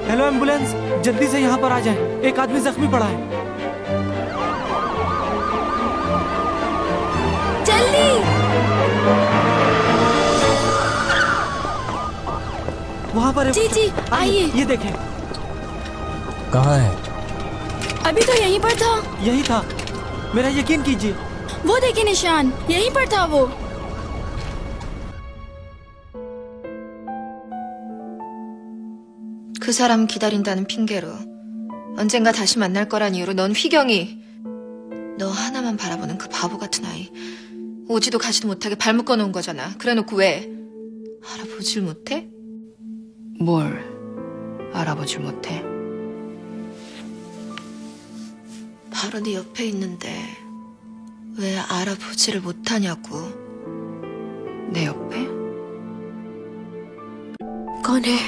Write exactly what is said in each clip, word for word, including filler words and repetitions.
Hello ambulance, जल्दी से यहाँ पर आ जाए, एक आदमी जख्मी पड़ा है। जल्दी। वहाँ पर जी जी आइए। ये देखें। कहाँ है? अभी तो यहीं पर था। यही था, मेरा यकीन कीजिए। वो देखिए निशान, यहीं पर था वो। 그 사람 기다린다는 핑계로 언젠가 다시 만날 거란 이유로 넌 휘경이, 너 하나만 바라보는 그 바보 같은 아이, 오지도 가지도 못하게 발 묶어놓은 거잖아. 그래놓고 왜 알아보질 못해? 뭘 알아보질 못해? 바로 네 옆에 있는데 왜 알아보지를 못하냐고. 내 옆에? कौन है?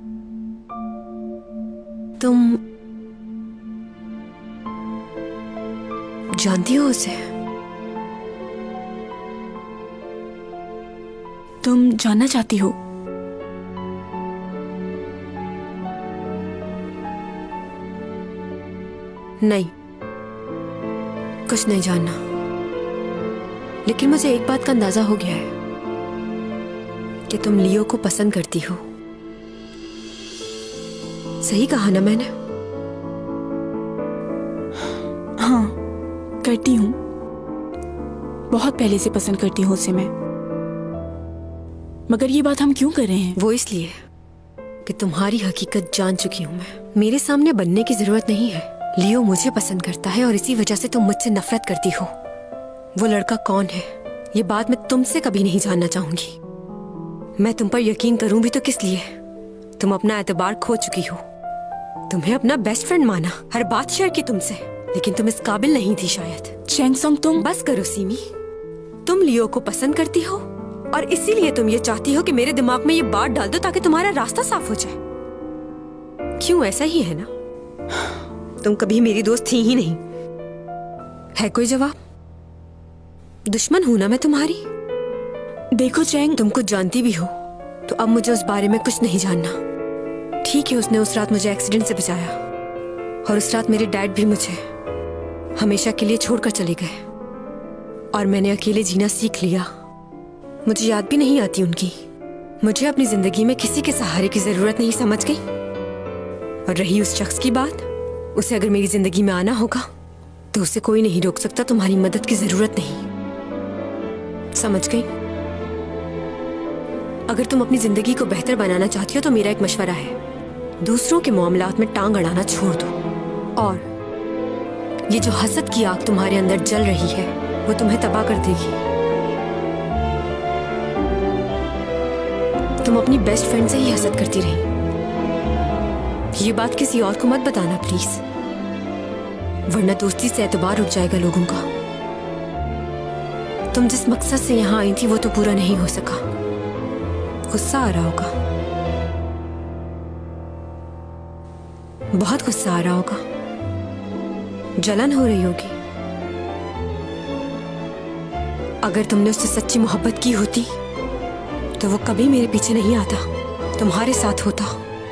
तुम जानती हो उसे? तुम जानना चाहती हो? नहीं, कुछ नहीं जानना। लेकिन मुझे एक बात का अंदाजा हो गया है कि तुम लियो को पसंद करती हो। सही कहा ना मैंने? हाँ, करती हूँ। बहुत पहले से पसंद करती हूँ उसे मैं। मगर ये बात हम क्यों कर रहे हैं? वो इसलिए कि तुम्हारी हकीकत जान चुकी हूँ मैं। मेरे सामने बनने की जरूरत नहीं है। लियो मुझे पसंद करता है और इसी वजह से तुम मुझसे नफरत करती हो। वो लड़का कौन है ये बात मैं तुमसे कभी नहीं जानना चाहूंगी। मैं तुम पर यकीन करूं भी तो किस लिए? तुम अपना एतबार खो चुकी हो। तुम्हें अपना बेस्ट फ्रेंड माना, हर बात शेयर की तुमसे, लेकिन तुम इस काबिल नहीं थी शायद। चैंगसोंग तुम बस करो सीमी। तुम लियो को पसंद करती हो और इसीलिए तुम ये चाहती हो कि मेरे दिमाग में ये बात डाल दो ताकि तुम्हारा रास्ता साफ हो जाए। क्यों? ऐसा ही है ना? तुम कभी मेरी दोस्त थी ही नहीं। है कोई जवाब? दुश्मन हूं ना मैं तुम्हारी? देखो चैंग, तुम कुछ जानती भी हो तो अब मुझे उस बारे में कुछ नहीं जानना। ठीक है, उसने उस रात मुझे एक्सीडेंट से बचाया और उस रात मेरे डैड भी मुझे हमेशा के लिए छोड़कर चले गए और मैंने अकेले जीना सीख लिया। मुझे याद भी नहीं आती उनकी। मुझे अपनी जिंदगी में किसी के सहारे की जरूरत नहीं, समझ गई? और रही उस शख्स की बात, उसे अगर मेरी जिंदगी में आना होगा तो उसे कोई नहीं रोक सकता। तुम्हारी मदद की जरूरत नहीं, समझ गई? अगर तुम अपनी जिंदगी को बेहतर बनाना चाहती हो तो मेरा एक मशवरा है, दूसरों के मामलात में टांग अड़ाना छोड़ दो। और ये जो हसद की आग तुम्हारे अंदर जल रही है वो तुम्हें तबाह कर देगी। तुम अपनी बेस्ट फ्रेंड से ही हसद करती रही। ये बात किसी और को मत बताना प्लीज, वरना दोस्ती से एतबार उठ जाएगा लोगों का। तुम जिस मकसद से यहाँ आई थी वो तो पूरा नहीं हो सका। गुस्सा आ रहा होगा, बहुत गुस्सा आ रहा होगा, जलन हो रही होगी। अगर तुमने उससे सच्ची मोहब्बत की होती तो वो कभी मेरे पीछे नहीं आता, तुम्हारे साथ होता।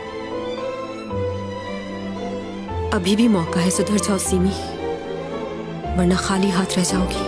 अभी भी मौका है, सुधर जाओ सीमी, वरना खाली हाथ रह जाओगी।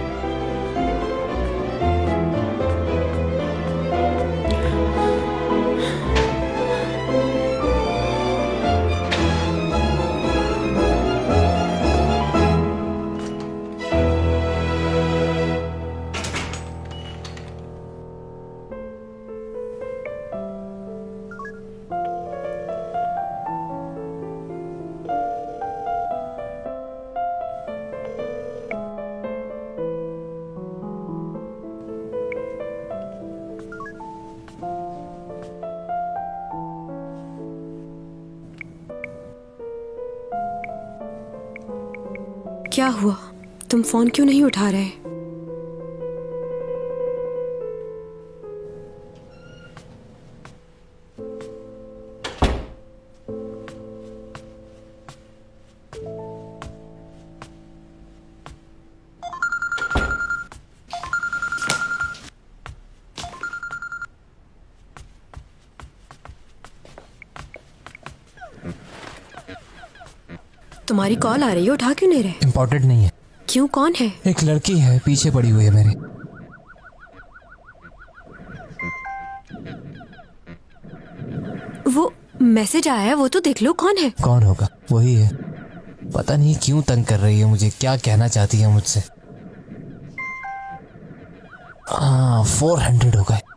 क्या हुआ? तुम फोन क्यों नहीं उठा रहे? तुम्हारी कॉल आ रही है, उठा क्यों नहीं रहे? इम्पोर्टेंट नहीं है। क्यों, कौन है? एक लड़की है, पीछे पड़ी हुई है मेरे। वो मैसेज आया है, वो तो देख लो। कौन है? कौन होगा? वही है। पता नहीं क्यों तंग कर रही है मुझे, क्या कहना चाहती है मुझसे। हाँ, फोर हंड्रेड हो गए।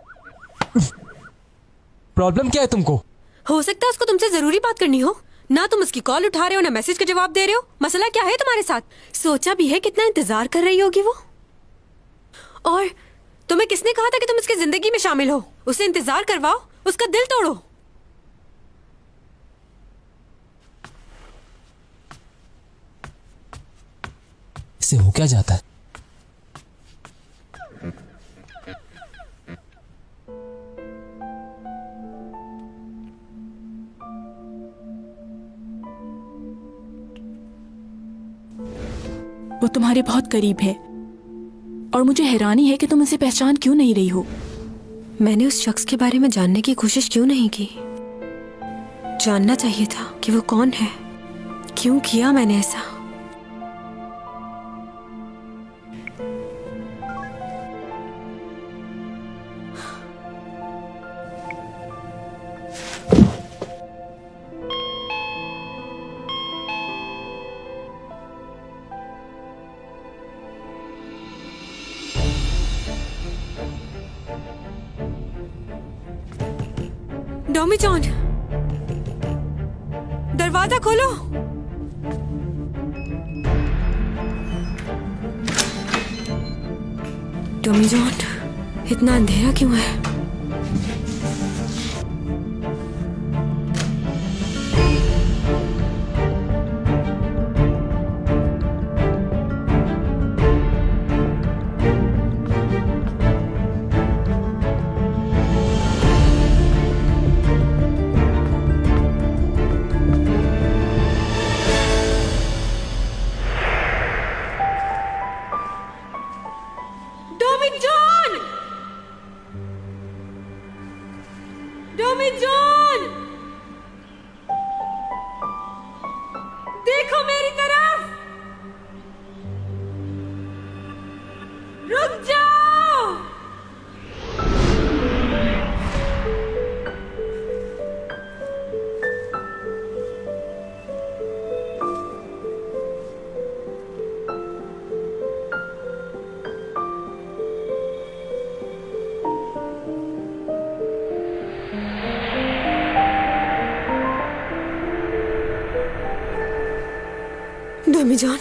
प्रॉब्लम क्या है तुमको? हो सकता है उसको तुमसे जरूरी बात करनी हो। ना तुम उसकी कॉल उठा रहे हो, ना मैसेज का जवाब दे रहे हो। मसला क्या है तुम्हारे साथ? सोचा भी है कितना इंतजार कर रही होगी वो? और तुम्हें किसने कहा था कि तुम उसकी जिंदगी में शामिल हो? उसे इंतजार करवाओ, उसका दिल तोड़ो। इससे हो क्या जाता है? वो तुम्हारे बहुत करीब है और मुझे हैरानी है कि तुम उसे पहचान क्यों नहीं रही हो। मैंने उस शख्स के बारे में जानने की कोशिश क्यों नहीं की? जानना चाहिए था कि वो कौन है। क्यों किया मैंने ऐसा? टॉमी जॉन, दरवाजा खोलो। टॉमी जॉन, इतना अंधेरा क्यों है? टॉमी जॉन,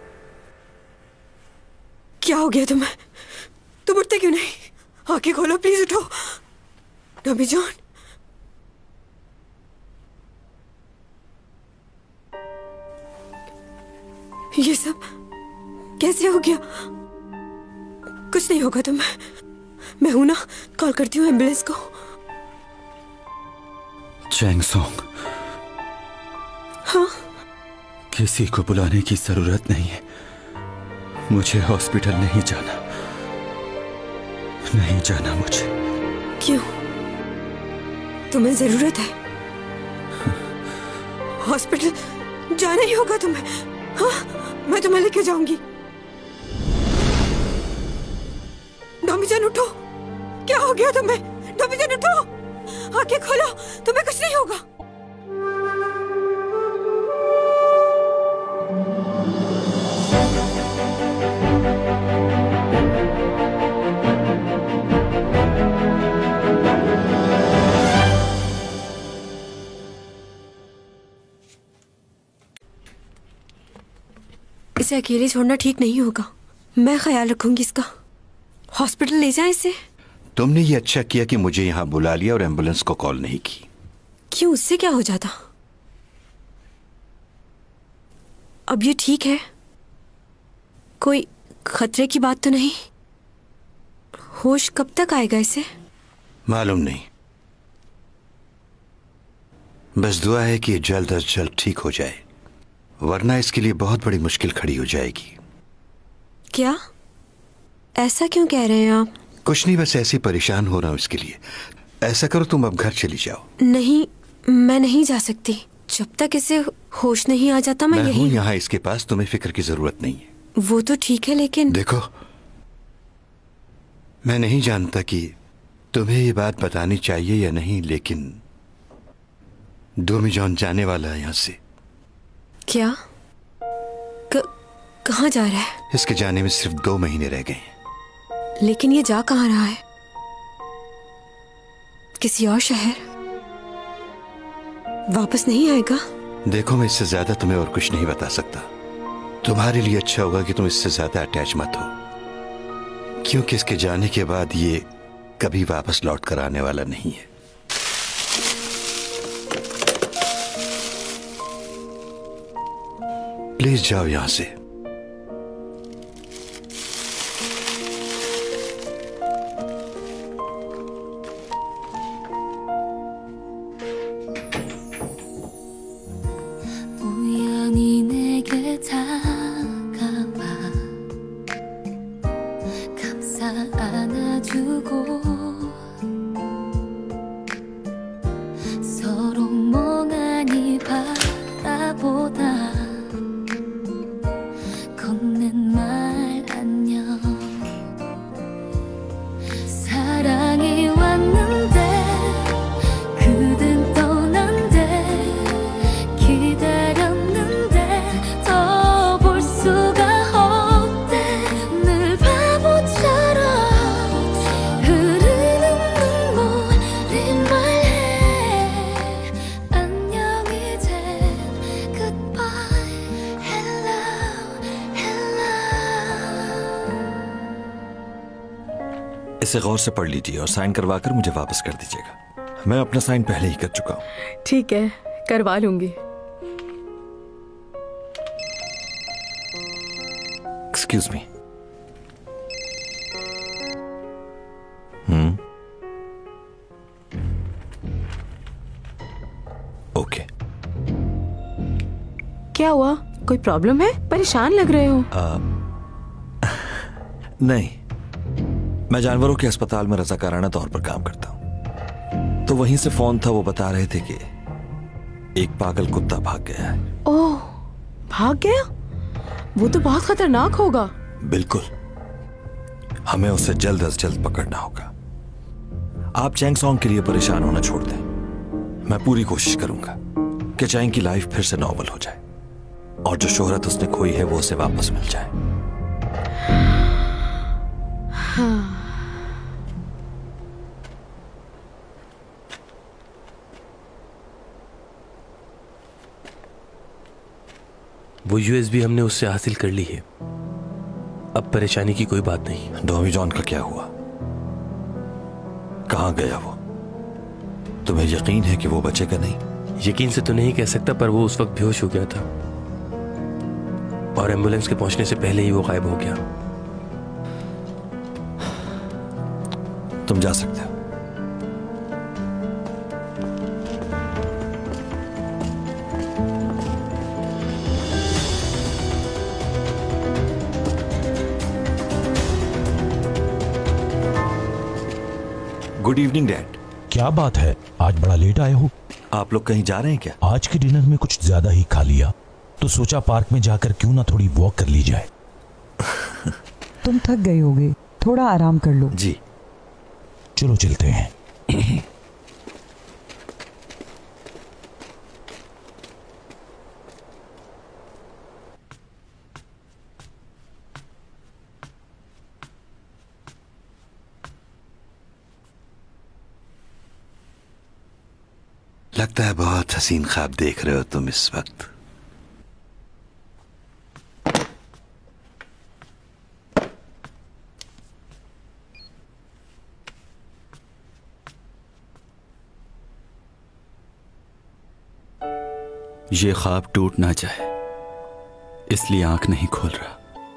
क्या हो गया तुम्हें? तुम उठते क्यों नहीं? आंखें खोलो प्लीज, उठो। टॉमी जॉन, ये सब कैसे हो गया? कुछ नहीं होगा तुम्हें, मैं हूं ना, कॉल करती हूँ एम्बुलेंस को। चैंग सोंग, हाँ? किसी को बुलाने की जरूरत नहीं है। मुझे हॉस्पिटल नहीं जाना, नहीं जाना मुझे। क्यों? तुम्हें जरूरत है? हॉस्पिटल जाना ही होगा तुम्हें। हाँ, मैं तुम्हें लेके जाऊंगी। टॉमी जॉन उठो, क्या हो गया तुम्हें? टॉमी जॉन उठो, आंखें खोलो, तुम्हें कुछ नहीं होगा। इसे अकेले छोड़ना ठीक नहीं होगा। मैं ख्याल रखूंगी इसका। हॉस्पिटल ले जाएं इसे। तुमने ये अच्छा किया कि मुझे यहाँ बुला लिया और एम्बुलेंस को कॉल नहीं की। क्यों, उससे क्या हो जाता? अब ये ठीक है? कोई खतरे की बात तो नहीं? होश कब तक आएगा इसे? मालूम नहीं, बस दुआ है कि जल्द अज जल्द ठीक हो जाए, वरना इसके लिए बहुत बड़ी मुश्किल खड़ी हो जाएगी। क्या? ऐसा क्यों कह रहे हैं आप? कुछ नहीं, बस ऐसे परेशान हो रहा हूं इसके लिए। ऐसा करो, तुम अब घर चली जाओ। नहीं, मैं नहीं जा सकती। जब तक इसे होश नहीं आ जाता। मैं, मैं हूं यही यहाँ इसके पास, तुम्हें फिक्र की जरूरत नहीं है। वो तो ठीक है लेकिन देखो, मैं नहीं जानता कि तुम्हें ये बात बतानी चाहिए या नहीं, लेकिन डोमी जॉन जाने वाला है यहाँ से। क्या? क, कहाँ जा रहा है? इसके जाने में सिर्फ दो महीने रह गए हैं। लेकिन ये जा कहाँ रहा है? किसी और शहर? वापस नहीं आएगा? देखो, मैं इससे ज्यादा तुम्हें और कुछ नहीं बता सकता। तुम्हारे लिए अच्छा होगा कि तुम इससे ज्यादा अटैच मत हो, क्योंकि इसके जाने के बाद ये कभी वापस लौट कर आने वाला नहीं है। प्लीज जाओ यहां से। 우연히 내게 다가와 감싸 안아주고 서로 멍하니 바라보다 건넨 말 안녕. 사랑이 왔는데 그댄 떠난대. 기다렸는데 더 볼 수가 없대. 늘 바보처럼 흐르는 눈물이 말해. 안녕 이젠 goodbye hello hello. इसे गौर से पढ़ लीजिए और साइन करवाकर मुझे वापस कर दीजिएगा। मैं अपना साइन पहले ही कर चुका हूँ। ठीक है, करवा लूंगी। Excuse me. Hmm okay. क्या हुआ? कोई प्रॉब्लम है? परेशान लग रहे हो। आ, नहीं, मैं जानवरों के अस्पताल में रजाकाराना तौर पर काम करता हूं, तो वहीं से फोन था। वो बता रहे थे कि एक पागल कुत्ता भाग गया है। ओह, भाग गया? वो तो बहुत खतरनाक होगा। बिल्कुल, हमें उसे जल्द अज जल्द पकड़ना होगा। आप चैंग सॉन्ग के लिए परेशान होना छोड़ दें। मैं पूरी कोशिश करूंगा कि चैंग की लाइफ फिर से नॉर्मल हो जाए और जो शोहरत उसने खोई है वो उसे वापस मिल जाए। हाँ। वो यूएसबी हमने उससे हासिल कर ली है। अब परेशानी की कोई बात नहीं। डोमी जॉन का क्या हुआ? कहां गया वो? तुम्हें यकीन है कि वो बचेगा नहीं? यकीन से तो नहीं कह सकता, पर वो उस वक्त बेहोश हो गया था और एम्बुलेंस के पहुंचने से पहले ही वो गायब हो गया। तुम जा सकते हो। Good evening dad. क्या बात है, आज बड़ा लेट आए हो? आप लोग कहीं जा रहे हैं क्या? आज के डिनर में कुछ ज्यादा ही खा लिया, तो सोचा पार्क में जाकर क्यों ना थोड़ी वॉक कर ली जाए। तुम थक गए होगे, थोड़ा आराम कर लो। जी चलो चलते हैं। लगता है बहुत हसीन ख्वाब देख रहे हो तुम इस वक्त। ये ख्वाब टूट ना जाए, इसलिए आंख नहीं खोल रहा।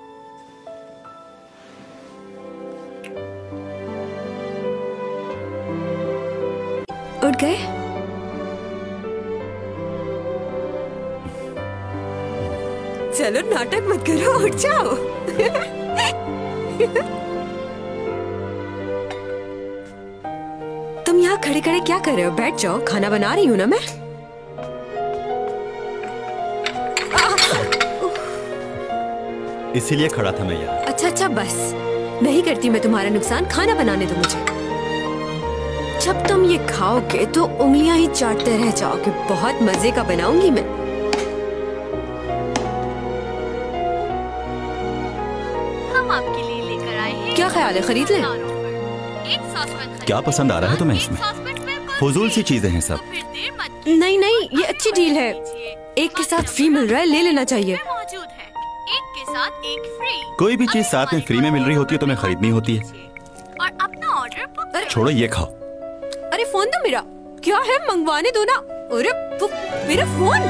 उठ गए? चलो नाटक मत करो, उठ जाओ। तुम यहाँ खड़े खड़े क्या कर रहे हो? बैठ जाओ, खाना बना रही हूँ ना मैं। इसीलिए खड़ा था मैं यहाँ। अच्छा अच्छा बस, नहीं करती मैं तुम्हारा नुकसान, खाना बनाने दो मुझे। जब तुम ये खाओगे तो उंगलियां ही चाटते रह जाओगे। बहुत मजे का बनाऊंगी मैं। हम आपके लिए लेकर आए हैं। क्या ख्याल है, खरीद लें? क्या पसंद आ रहा है तुम्हें इसमें? फजूल सी चीजें हैं सब। नहीं नहीं, ये अच्छी डील है। एक के साथ फ्री मिल रहा है, ले लेना चाहिए। एक के साथ एक फ्री। कोई भी चीज साथ में फ्री में मिल रही होती है तो तुम्हें खरीदनी होती है। और अपना ऑर्डर बुक। छोड़ो, ये खाओ। अरे फोन दो मेरा। क्या है, मंगवाने दो ना। अरे मेरा फोन।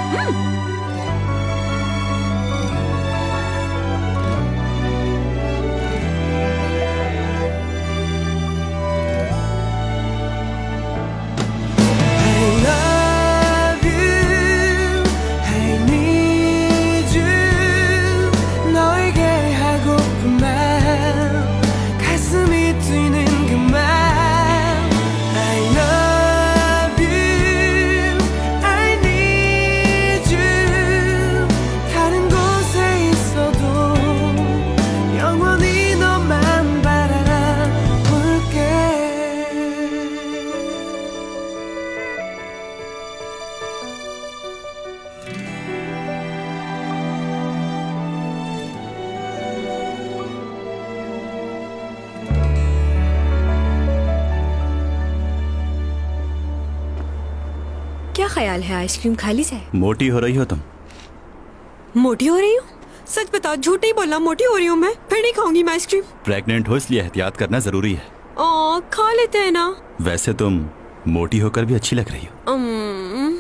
क्या ख्याल है, आइसक्रीम खा ली जाए? मोटी हो रही हो तुम। मोटी हो रही हूँ? सच बताओ, झूठ नहीं बोलना। मोटी हो रही हूँ मैं, फिर नहीं खाऊंगी मैं आइसक्रीम। प्रेग्नेंट हो इसलिए एहतियात करना जरूरी है। ओ, खा लेते हैं ना। वैसे तुम मोटी होकर भी अच्छी लग रही हो। अम्म,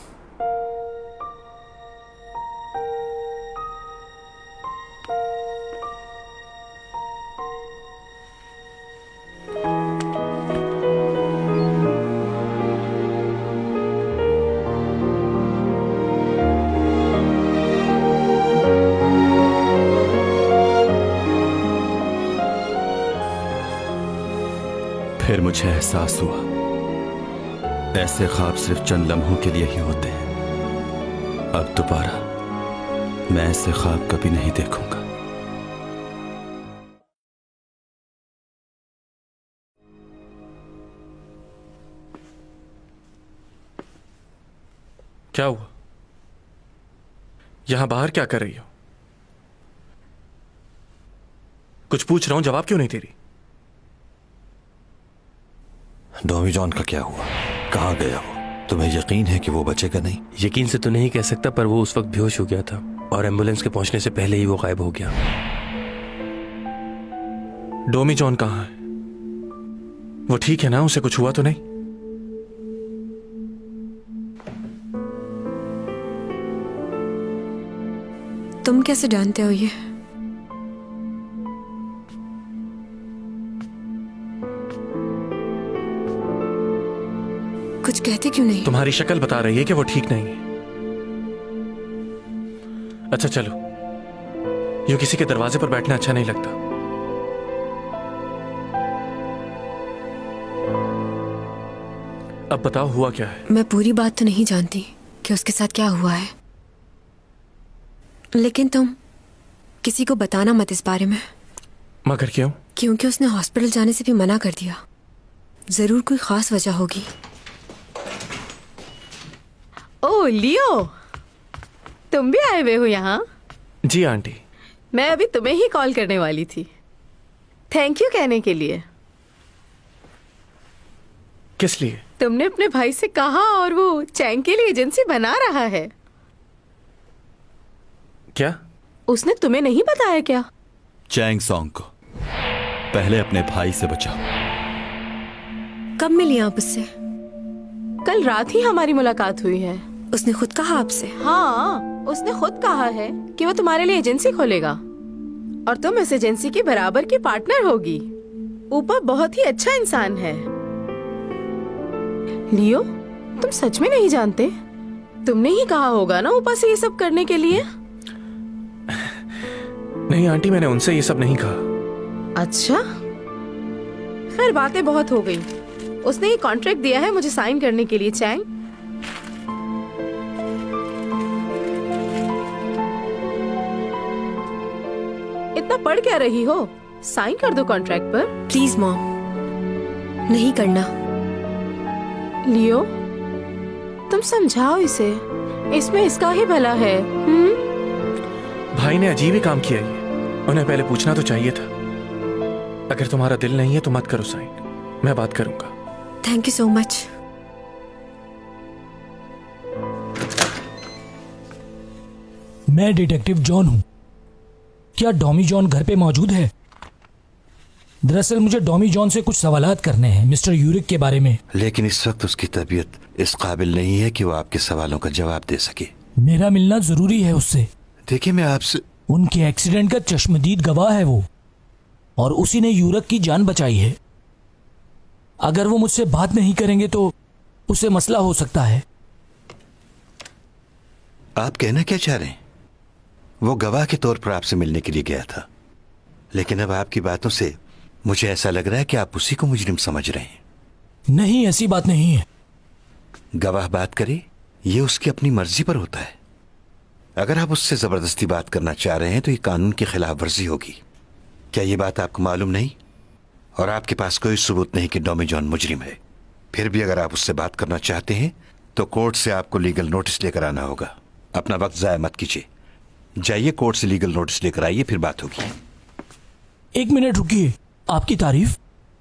फिर मुझे एहसास हुआ, ऐसे ख्वाब सिर्फ चंद लम्हों के लिए ही होते हैं। अब दोबारा मैं ऐसे ख्वाब कभी नहीं देखूंगा। क्या हुआ? यहां बाहर क्या कर रही हो? कुछ पूछ रहा हूं, जवाब क्यों नहीं दे रही? डॉमी जॉन का क्या हुआ? कहाँ गया वो? तुम्हें यकीन है कि वो बचेगा नहीं? यकीन से तो नहीं कह सकता, पर वो उस वक्त बेहोश हो गया था और एम्बुलेंस के पहुंचने से पहले ही वो गायब हो गया। डोमी जॉन कहाँ है? वो ठीक है ना? उसे कुछ हुआ तो नहीं? तुम कैसे जानते हो ये? कुछ कहते क्यों नहीं? तुम्हारी शक्ल बता रही है कि वो ठीक नहीं है। अच्छा चलो, यूं किसी के दरवाजे पर बैठना अच्छा नहीं लगता। अब बताओ, हुआ क्या है? मैं पूरी बात तो नहीं जानती कि उसके साथ क्या हुआ है, लेकिन तुम किसी को बताना मत इस बारे में। मगर क्यों? क्योंकि उसने हॉस्पिटल जाने से भी मना कर दिया। जरूर कोई खास वजह होगी। ओ लियो, तुम भी आए हुए हो यहाँ? जी आंटी। मैं अभी तुम्हें ही कॉल करने वाली थी, थैंक यू कहने के लिए। किस लिए? तुमने अपने भाई से कहा और वो चैंग के लिए एजेंसी बना रहा है। क्या? उसने तुम्हें नहीं बताया क्या? चैंग सॉन्ग को पहले अपने भाई से बचाओ। कब मिली आप उससे? कल रात ही हमारी मुलाकात हुई है। उसने खुद कहा आपसे? हाँ, उसने खुद कहा है कि वो तुम्हारे लिए एजेंसी खोलेगा और तुम इस एजेंसी की बराबर की पार्टनर होगी। ऊपर बहुत ही अच्छा इंसान है। लियो, तुम सच में नहीं जानते? तुमने ही कहा होगा ना ऊपर से ये सब करने के लिए। नहीं आंटी, मैंने उनसे ये सब नहीं कहा। अच्छा, खैर बातें बहुत हो गई। उसने ये कॉन्ट्रैक्ट दिया है मुझे साइन करने के लिए। चैंग, इतना पढ़ क्या रही हो? साइन कर दो कॉन्ट्रैक्ट पर। प्लीज मॉम, नहीं करना। लियो, तुम समझाओ इसे, इसमें इसका ही भला है। हम्म? भाई ने अजीब ही काम किया ये, उन्हें पहले पूछना तो चाहिए था। अगर तुम्हारा दिल नहीं है तो मत करो साइन, मैं बात करूंगा। Thank you so much. मैं डिटेक्टिव जॉन हूं। क्या डॉमी जॉन घर पे मौजूद है? दरअसल मुझे डॉमी जॉन से कुछ सवालात करने हैं मिस्टर यूरिक के बारे में। लेकिन इस वक्त उसकी तबीयत इस काबिल नहीं है कि वो आपके सवालों का जवाब दे सके। मेरा मिलना जरूरी है उससे। देखिए, मैं आपसे उनके एक्सीडेंट का चश्मदीद गवाह है वो, और उसी ने यूरिक की जान बचाई है। अगर वो मुझसे बात नहीं करेंगे तो उसे मसला हो सकता है। आप कहना क्या चाह रहे हैं? वो गवाह के तौर पर आपसे मिलने के लिए गया था, लेकिन अब आपकी बातों से मुझे ऐसा लग रहा है कि आप उसी को मुजरिम समझ रहे हैं। नहीं, ऐसी बात नहीं है। गवाह बात करे, ये उसकी अपनी मर्जी पर होता है। अगर आप उससे जबरदस्ती बात करना चाह रहे हैं तो ये कानून की खिलाफ वर्जी होगी। क्या ये बात आपको मालूम नहीं? और आपके पास कोई सबूत नहीं कि डॉमी जॉन मुजरिम है। फिर भी अगर आप उससे बात करना चाहते हैं तो कोर्ट से आपको लीगल नोटिस लेकर आना होगा। अपना वक्त जाया मत कीजिए, जाइए कोर्ट से लीगल नोटिस लेकर आइए, फिर बात होगी। एक मिनट रुकिए, आपकी तारीफ?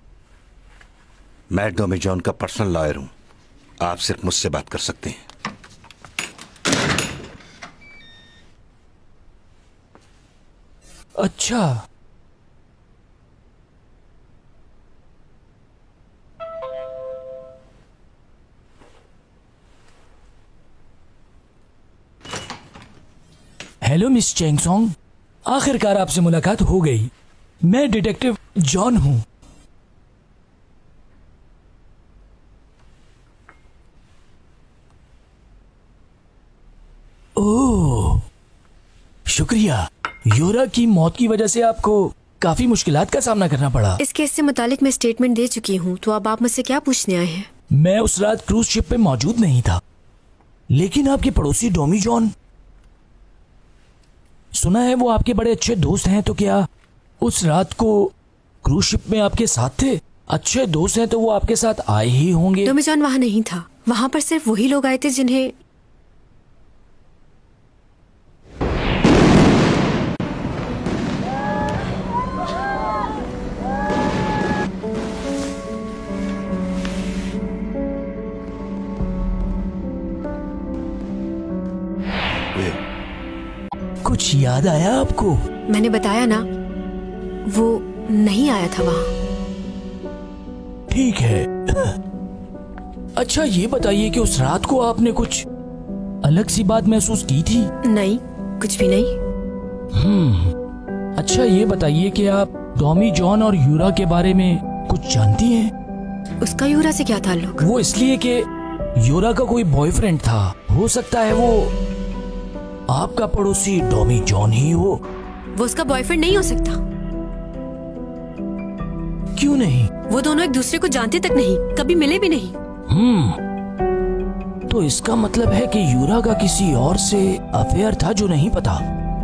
मैं डॉमी जॉन का पर्सनल लॉयर हूं, आप सिर्फ मुझसे बात कर सकते हैं। अच्छा, हेलो मिस चेंगसोंग, आखिरकार आपसे मुलाकात हो गई। मैं डिटेक्टिव जॉन हूं। ओह, शुक्रिया। योरा की मौत की वजह से आपको काफी मुश्किलात का सामना करना पड़ा। इस केस से मुतालिक मैं स्टेटमेंट दे चुकी हूँ, तो अब आप मुझसे क्या पूछने आए हैं? मैं उस रात क्रूज शिप पे मौजूद नहीं था, लेकिन आपके पड़ोसी डॉमी जॉन, सुना है वो आपके बड़े अच्छे दोस्त हैं। तो क्या उस रात को क्रूज शिप में आपके साथ थे? अच्छे दोस्त हैं तो वो आपके साथ आए ही होंगे। डॉमी जॉन वहां नहीं था, वहां पर सिर्फ वही लोग आए थे जिन्हें कुछ याद आया आपको? मैंने बताया ना, वो नहीं आया था वहां। ठीक है। अच्छा, ये बताइए कि उस रात को आपने कुछ अलग सी बात महसूस की थी? नहीं, कुछ भी नहीं। हम्म अच्छा, ये बताइए कि आप डॉमी जॉन और यूरा के बारे में कुछ जानती हैं? उसका यूरा से क्या ताल्लुक? वो इसलिए कि यूरा का कोई बॉयफ्रेंड था, हो सकता है वो आपका पड़ोसी डॉमी जॉन ही हो। वो उसका बॉयफ्रेंड नहीं हो सकता। क्यों नहीं? वो दोनों एक दूसरे को जानते तक नहीं, कभी मिले भी नहीं। हम्म तो इसका मतलब है कि यूरा का किसी और से अफेयर था जो नहीं पता।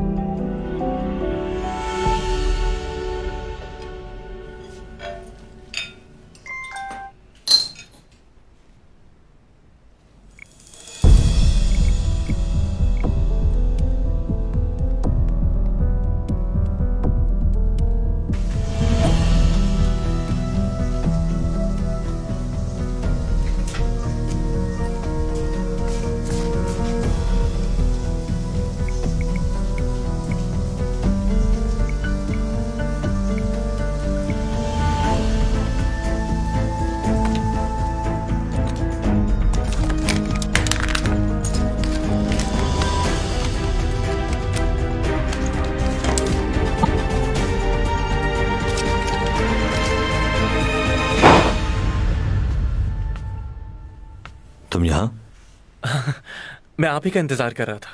तुम यहां? मैं आप ही का इंतजार कर रहा था।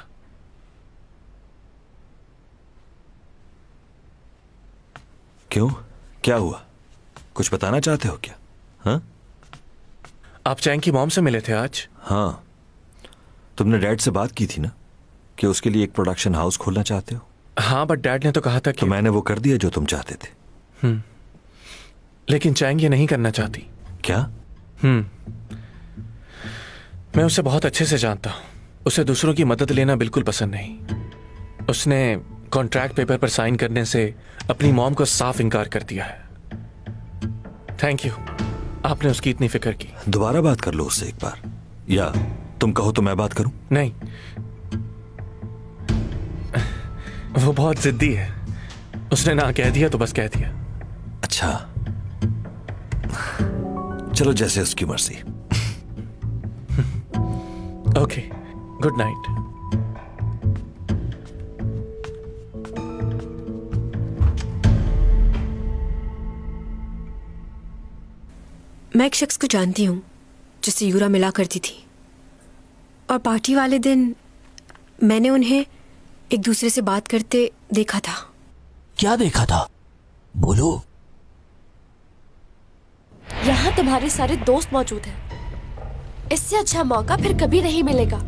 क्यों, क्या हुआ? कुछ बताना चाहते हो क्या? हाँ? आप चैंग की मॉम से मिले थे आज? हाँ, तुमने डैड से बात की थी ना कि उसके लिए एक प्रोडक्शन हाउस खोलना चाहते हो। हाँ, बट डैड ने तो कहा था कि तो मैंने वो कर दिया जो तुम चाहते थे। हम्म लेकिन चैंग ये नहीं करना चाहती। क्या? हम्म मैं उसे बहुत अच्छे से जानता हूं। उसे दूसरों की मदद लेना बिल्कुल पसंद नहीं। उसने कॉन्ट्रैक्ट पेपर पर साइन करने से अपनी मॉम को साफ इनकार कर दिया है। थैंक यू, आपने उसकी इतनी फिक्र की। दोबारा बात कर लो उससे एक बार, या तुम कहो तो मैं बात करूं? नहीं, वो बहुत जिद्दी है। उसने ना कह दिया तो बस कह दिया। अच्छा, चलो जैसे उसकी मर्जी। Okay, good night. मैं एक शख्स को जानती हूँ जिससे यूरा मिला करती थी, और पार्टी वाले दिन मैंने उन्हें एक दूसरे से बात करते देखा था। क्या देखा था? बोलो। यहाँ तुम्हारे सारे दोस्त मौजूद हैं। इससे अच्छा मौका फिर कभी नहीं मिलेगा।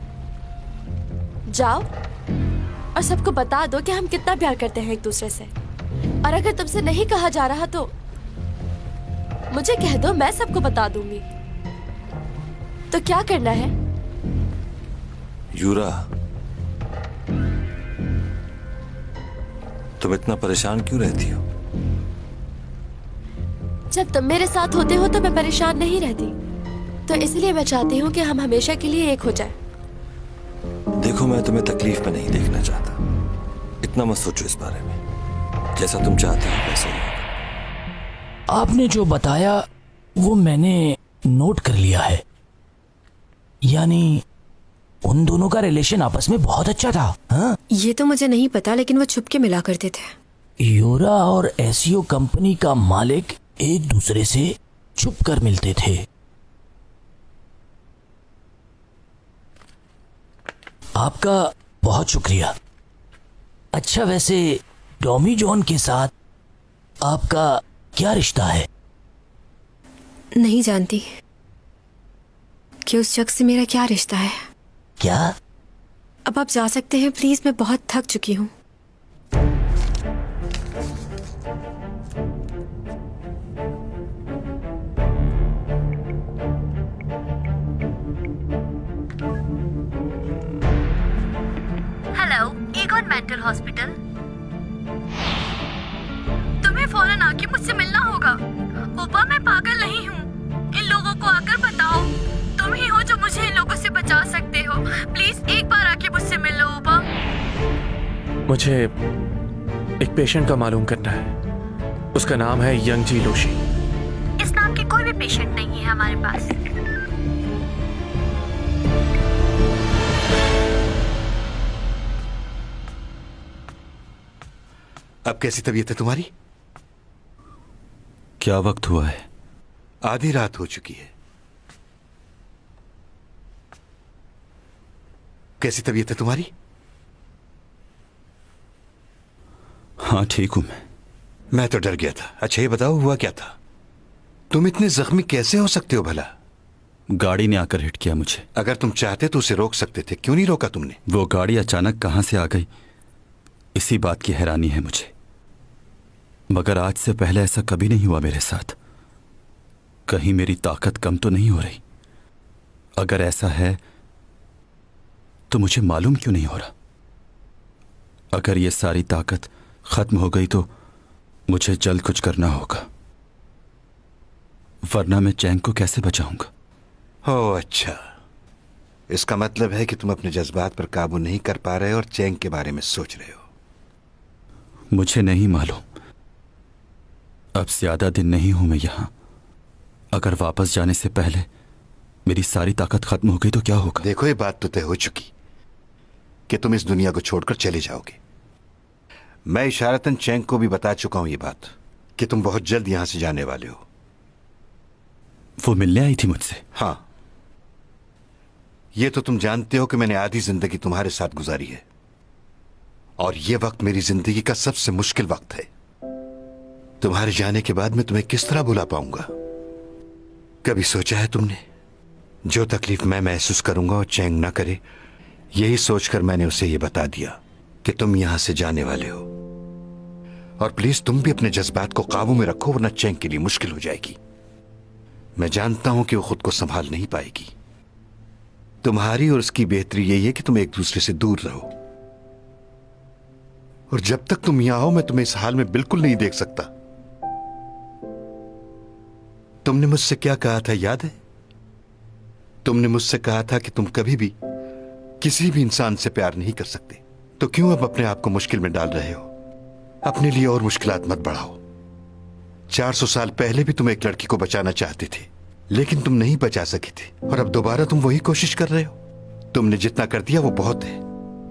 जाओ और सबको बता दो कि हम कितना प्यार करते हैं एक दूसरे से। और अगर तुमसे नहीं कहा जा रहा तो मुझे कह दो, मैं सबको बता दूंगी। तो क्या करना है? यूरा, तुम इतना परेशान क्यों रहती हो? जब तुम मेरे साथ होते हो तो मैं परेशान नहीं रहती। तो इसलिए मैं चाहती हूँ कि हम हमेशा के लिए एक हो जाएं। देखो, मैं तुम्हें तकलीफ में नहीं देखना चाहता। इतना मत सोचो इस बारे में। जैसा तुम चाहते हो वैसा ही होगा। आपने जो बताया वो मैंने नोट कर लिया है। यानी उन दोनों का रिलेशन आपस में बहुत अच्छा था। हाँ? ये तो मुझे नहीं पता, लेकिन वो छुप के मिला करते थे। यूरा और एसईओ कंपनी का मालिक एक दूसरे से छुप कर मिलते थे। आपका बहुत शुक्रिया। अच्छा, वैसे टॉमी जॉन के साथ आपका क्या रिश्ता है? नहीं जानती कि उस शख्स से मेरा क्या रिश्ता है। क्या? अब आप जा सकते हैं प्लीज, मैं बहुत थक चुकी हूँ। Hello, Egon mental hospital. तुम्हें फौरन आके मुझसे मिलना होगा। ऊपर मैं पागल नहीं हूँ। इन लोगों को आकर बताओ तुम ही हो जो मुझे इन लोगों से बचा सकते हो। प्लीज एक बार आके मुझसे मिल लो ऊपर। मुझे एक पेशेंट का मालूम करना है। उसका नाम है यंगजी लोशी। इस नाम के कोई भी पेशेंट नहीं है हमारे पास। अब कैसी तबीयत है तुम्हारी? क्या वक्त हुआ है? आधी रात हो चुकी है। कैसी तबीयत है तुम्हारी? हाँ, ठीक हूं मैं। मैं तो डर गया था। अच्छा ये बताओ, हुआ क्या था? तुम इतने जख्मी कैसे हो सकते हो भला? गाड़ी ने आकर हिट किया मुझे। अगर तुम चाहते तो उसे रोक सकते थे, क्यों नहीं रोका तुमने? वो गाड़ी अचानक कहां से आ गई, इसी बात की हैरानी है मुझे। मगर आज से पहले ऐसा कभी नहीं हुआ मेरे साथ। कहीं मेरी ताकत कम तो नहीं हो रही? अगर ऐसा है तो मुझे मालूम क्यों नहीं हो रहा? अगर ये सारी ताकत खत्म हो गई तो मुझे जल्द कुछ करना होगा, वरना मैं चैंग को कैसे बचाऊंगा? ओह अच्छा, इसका मतलब है कि तुम अपने जज्बात पर काबू नहीं कर पा रहे और चैंग के बारे में सोच रहे हो। मुझे नहीं मालूम। अब ज्यादा दिन नहीं हूं मैं यहां। अगर वापस जाने से पहले मेरी सारी ताकत खत्म हो गई तो क्या होगा? देखो, ये बात तो तय हो चुकी कि तुम इस दुनिया को छोड़कर चले जाओगे। मैं इशारतन चैंग को भी बता चुका हूं ये बात कि तुम बहुत जल्द यहां से जाने वाले हो। वो मिलने आई थी मुझसे? हाँ, ये तो तुम जानते हो कि मैंने आधी जिंदगी तुम्हारे साथ गुजारी है और ये वक्त मेरी जिंदगी का सबसे मुश्किल वक्त है। तुम्हारे जाने के बाद मैं तुम्हें किस तरह भुला पाऊंगा? कभी सोचा है तुमने जो तकलीफ मैं महसूस करूंगा और चैंग ना करे? यही सोचकर मैंने उसे ये बता दिया कि तुम यहां से जाने वाले हो। और प्लीज तुम भी अपने जज्बात को काबू में रखो, वरना चैंग के लिए मुश्किल हो जाएगी। मैं जानता हूं कि वो खुद को संभाल नहीं पाएगी। तुम्हारी और उसकी बेहतरी यही है कि तुम एक दूसरे से दूर रहो। और जब तक तुम यहां हो मैं तुम्हें इस हाल में बिल्कुल नहीं देख सकता। तुमने मुझसे क्या कहा था याद है? तुमने मुझसे कहा था कि तुम कभी भी किसी भी इंसान से प्यार नहीं कर सकते। तो क्यों अब अपने आप को मुश्किल में डाल रहे हो? अपने लिए और मुश्किलात मत बढ़ाओ। चार सौ साल पहले भी तुम एक लड़की को बचाना चाहते थे, लेकिन तुम नहीं बचा सके थे। और अब दोबारा तुम वही कोशिश कर रहे हो। तुमने जितना कर दिया वो बहुत है।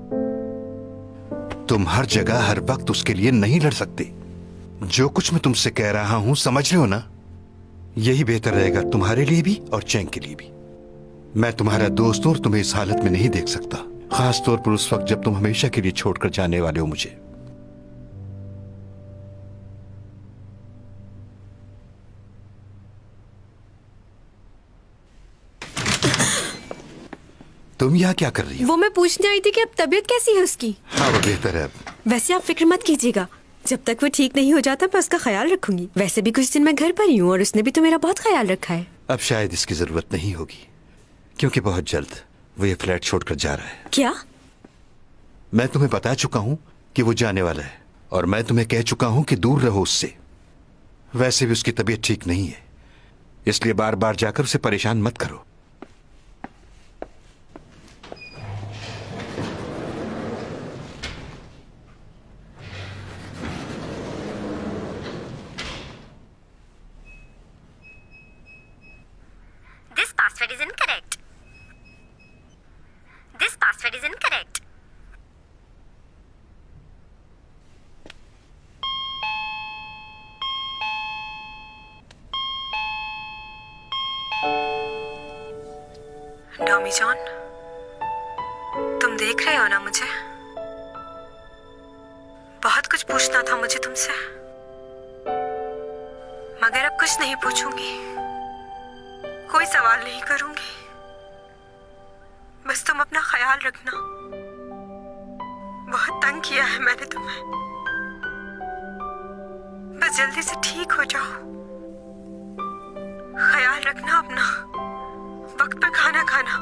तुम हर जगह हर वक्त उसके लिए नहीं लड़ सकते। जो कुछ मैं तुमसे कह रहा हूं समझ रहे हो ना? यही बेहतर रहेगा तुम्हारे लिए भी और चैंग के लिए भी। मैं तुम्हारा दोस्त हूं और तुम्हें इस हालत में नहीं देख सकता, खास तौर पर उस वक्त जब तुम हमेशा के लिए छोड़कर जाने वाले हो मुझे। तुम यहाँ क्या कर रही हो? वो मैं पूछने आई थी कि अब तबीयत कैसी है उसकी। हाँ वो बेहतर है अब। वैसे आप फिक्र मत कीजिएगा, जब तक वो ठीक नहीं हो जाता मैं उसका ख्याल रखूंगी। वैसे भी कुछ दिन मैं घर पर ही हूँ और उसने भी तो मेरा बहुत ख्याल रखा है। अब शायद इसकी जरूरत नहीं होगी, क्योंकि बहुत जल्द वो ये फ्लैट छोड़कर जा रहा है। क्या? मैं तुम्हें बता चुका हूँ कि वो जाने वाला है, और मैं तुम्हें कह चुका हूँ कि दूर रहो उससे। वैसे भी उसकी तबीयत ठीक नहीं है, इसलिए बार बार जाकर उसे परेशान मत करो। This password is incorrect. This password is incorrect. Domi John, तुम देख रहे हो ना मुझे? बहुत कुछ पूछना था मुझे तुमसे, मगर अब कुछ नहीं पूछूंगी, कोई सवाल नहीं करूंगी। बस तुम अपना ख्याल रखना। बहुत तंग किया है मैंने तुम्हें, बस जल्दी से ठीक हो जाओ। ख्याल रखना अपना, वक्त पर खाना खाना।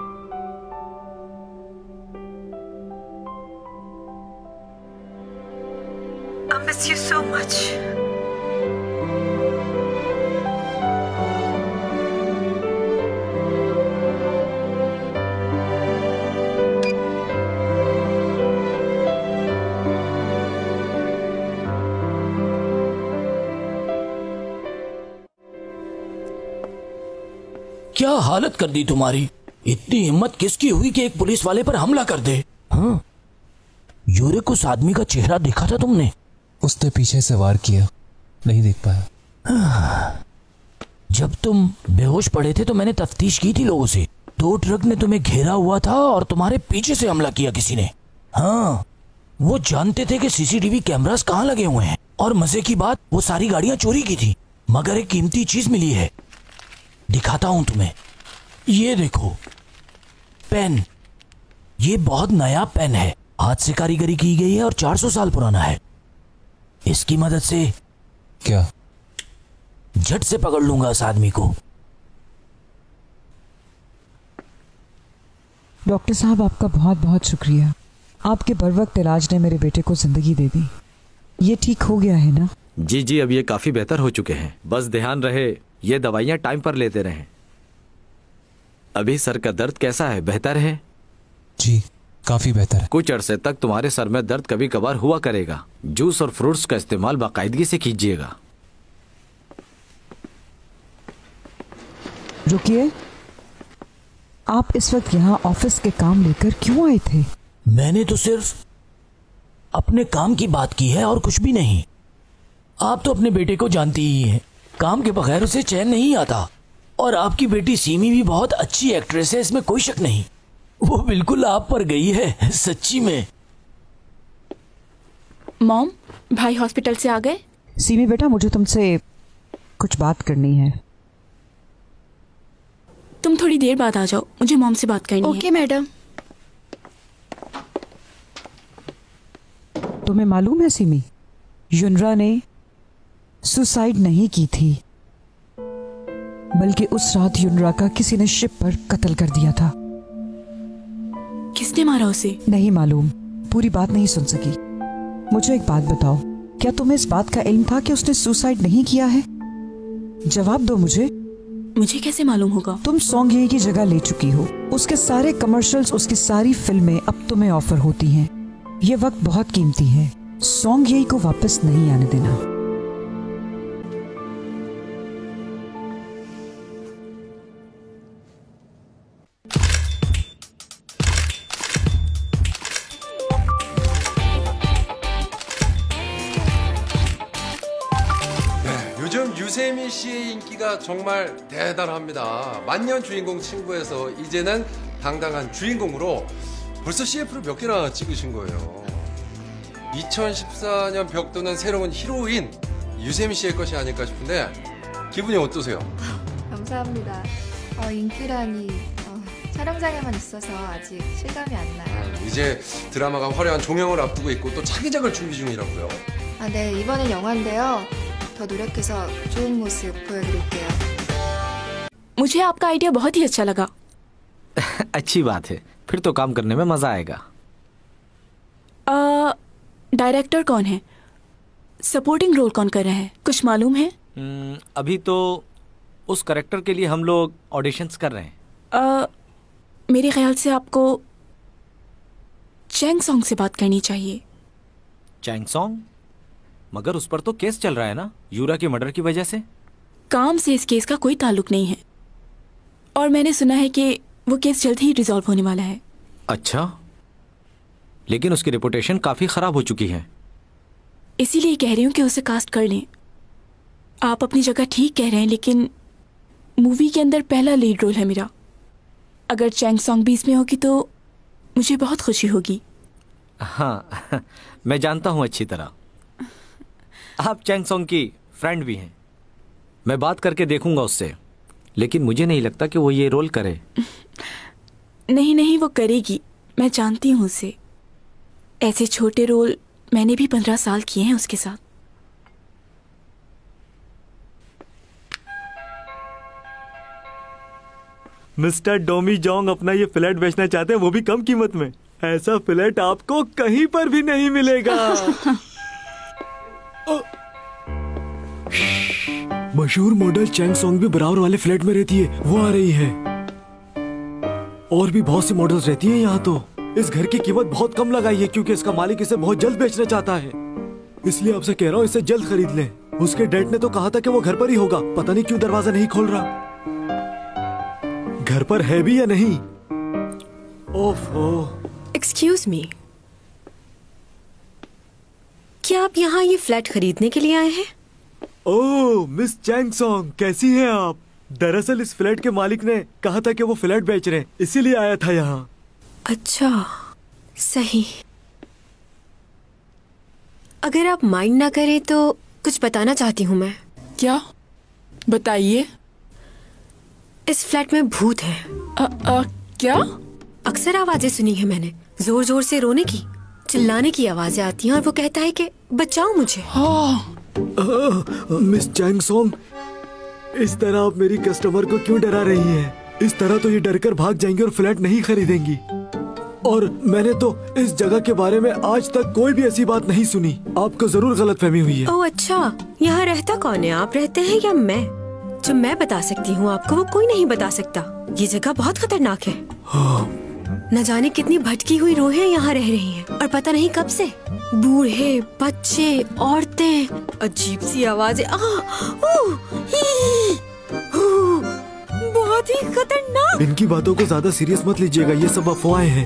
I miss you so much. क्या हालत कर दी तुम्हारी? इतनी हिम्मत किसकी हुई कि एक पुलिस वाले पर हमला कर दे? हाँ, यूरिक उस आदमी का चेहरा देखा था तुमने? उसने पीछे से वार किया, नहीं देख पाया। जब तुम बेहोश पड़े थे तो मैंने तफ्तीश की थी लोगों से। दो ट्रक ने तुम्हें घेरा हुआ था और तुम्हारे पीछे से हमला किया किसी ने। हाँ, वो जानते थे कि सीसीटीवी कैमरास कहाँ लगे हुए हैं, और मजे की बात वो सारी गाड़ियां चोरी की थी। मगर एक कीमती चीज मिली है, दिखाता हूं तुम्हें। ये देखो पेन, ये बहुत नया पेन है, हाथ से कारीगरी की गई है और चार सौ साल पुराना है। इसकी मदद से क्या झट से पकड़ लूंगा उस आदमी को। डॉक्टर साहब, आपका बहुत बहुत शुक्रिया। आपके बर वक्त इलाज ने मेरे बेटे को जिंदगी दे दी। ये ठीक हो गया है ना? जी जी, अब ये काफी बेहतर हो चुके हैं। बस ध्यान रहे ये दवाइयाँ टाइम पर लेते रहें। अभी सर का दर्द कैसा है? बेहतर है? जी, काफी बेहतर है। कुछ अरसे तक तुम्हारे सर में दर्द कभी कभार हुआ करेगा। जूस और फ्रूट्स का इस्तेमाल बाकायदगी से कीजिएगा। रुकिए, आप इस वक्त यहाँ ऑफिस के काम लेकर क्यों आए थे? मैंने तो सिर्फ अपने काम की बात की है और कुछ भी नहीं। आप तो अपने बेटे को जानती ही हैं, काम के बगैर उसे चैन नहीं आता। और आपकी बेटी सीमी भी बहुत अच्छी एक्ट्रेस है, इसमें कोई शक नहीं। वो बिल्कुल आप पर गई है, सच्ची में। मॉम, भाई हॉस्पिटल से आ गए? सीमी बेटा, मुझे तुमसे कुछ बात करनी है। तुम थोड़ी देर बाद आ जाओ, मुझे मॉम से बात करनी है। Okay madam. तुम्हें मालूम है सिमी, युनरा ने सुसाइड नहीं की थी, बल्कि उस रात युनरा का किसी ने शिप पर कत्ल कर दिया था। किसने मारा उसे? नहीं मालूम, पूरी बात नहीं सुन सकी। मुझे एक बात बताओ, क्या तुम्हें इस बात का इल्म था कि उसने सुसाइड नहीं किया है? जवाब दो मुझे। मुझे कैसे मालूम होगा? तुम सॉन्ग ये की जगह ले चुकी हो। उसके सारे कमर्शियल्स, उसकी सारी फिल्में अब तुम्हें ऑफर होती हैं। ये वक्त बहुत कीमती है, सॉन्ग यही को वापस नहीं आने देना। 요즘 유세미 씨의 인기가 정말 대단합니다. 만년 주인공 친구에서 이제는 당당한 주인공으로 벌써 씨에프를 몇 개나 찍으신 거예요. 이천십사 년 벽도는 새로운 히로인 유세미 씨의 것이 아닐까 싶은데 기분이 어떠세요? 감사합니다. 어, 인기라니 어, 촬영장에만 있어서 아직 실감이 안 나요. 이제 드라마가 화려한 종영을 앞두고 있고 또 차기작을 준비 중이라고요. 아, 네, 이번엔 영화인데요. 더 노력해서 좋은 모습 보여드릴게요. मुझे आपका आइडिया बहुत ही अच्छा लगा। अच्छी बात है, फिर तो काम करने में मजा आएगा। आ, डायरेक्टर कौन है? सपोर्टिंग रोल कौन कर रहा है? कुछ मालूम है? अभी तो उस कैरेक्टर के लिए हम लोग ऑडिशंस कर रहे हैं। आ, मेरे ख्याल से आपको चैंग सॉन्ग से बात करनी चाहिए। Chang Song? मगर उस पर तो केस चल रहा है ना, यूरा के मर्डर की वजह से। काम से इस केस का कोई ताल्लुक नहीं है, और मैंने सुना है कि वो केस जल्द ही रिजॉल्व होने वाला है। अच्छा, लेकिन उसकी रेपुटेशन काफी खराब हो चुकी है। इसीलिए कह रही हूँ कि उसे कास्ट कर लें। आप अपनी जगह ठीक कह रहे हैं, लेकिन मूवी के अंदर पहला लीड रोल है मेरा। अगर चैंग सॉन्ग भी इसमें होगी तो मुझे बहुत खुशी होगी। हाँ, मैं जानता हूँ अच्छी तरह। आप चैंग सॉन्ग की फ्रेंड भी हैं। मैं बात करके देखूंगा उससे, लेकिन मुझे नहीं लगता कि वो ये रोल करे। नहीं नहीं, वो करेगी, मैं जानती हूँ उसे। ऐसे छोटे रोल मैंने भी पंद्रह साल किए हैं उसके साथ। मिस्टर डोमी जोंग अपना ये फ्लैट बेचना चाहते हैं, वो भी कम कीमत में। ऐसा फ्लैट आपको कहीं पर भी नहीं मिलेगा। मशहूर मॉडल चैंग सॉन्ग भी बराबर वाले फ्लैट में रहती है, वो आ रही है। और भी बहुत सी मॉडल्स रहती हैं यहाँ तो। इस घर की कीमत बहुत कम लगाई है क्योंकि इसका मालिक इसे बहुत जल्द बेचना चाहता है। इसलिए आपसे कह रहा हूँ, इसे जल्द खरीद लें। उसके डैड ने तो कहा था कि वो घर पर ही होगा, पता नहीं क्यों दरवाजा नहीं खोल रहा। घर पर है भी या नहीं? ओफो। एक्सक्यूज मी, क्या आप यहाँ ये फ्लैट खरीदने के लिए आए हैं? ओह मिस चैंग सॉन्ग, कैसी हैं आप? दरअसल इस फ्लैट के मालिक ने कहा था कि वो फ्लैट बेच रहे हैं, इसीलिए आया था यहाँ। अच्छा, सही। अगर आप माइंड ना करें तो कुछ बताना चाहती हूँ मैं। क्या? बताइए। इस फ्लैट में भूत है। आ, आ, क्या? अक्सर आवाजें सुनी है मैंने, जोर जोर से रोने की, चिल्लाने की आवाजें आती हैं, और वो कहता है कि बचाओ मुझे। हाँ। मिस चैंग सॉन्ग, इस तरह आप मेरी कस्टमर को क्यों डरा रही हैं? इस तरह तो ये डरकर भाग जाएंगी और फ्लैट नहीं खरीदेंगी। और मैंने तो इस जगह के बारे में आज तक कोई भी ऐसी बात नहीं सुनी। आपको जरूर गलतफहमी हुई है। ओह अच्छा, यहाँ रहता कौन है? आप रहते हैं या मैं? जो मैं बता सकती हूँ आपको, वो कोई नहीं बता सकता। ये जगह बहुत खतरनाक है। हाँ। न जाने कितनी भटकी हुई रूहें यहाँ रह रही हैं, और पता नहीं कब से। बूढ़े, बच्चे, औरतें, अजीब सी आवाजें। बहुत ही खतरनाक। इनकी बातों को ज्यादा सीरियस मत लीजिएगा, ये सब अफवाहें हैं।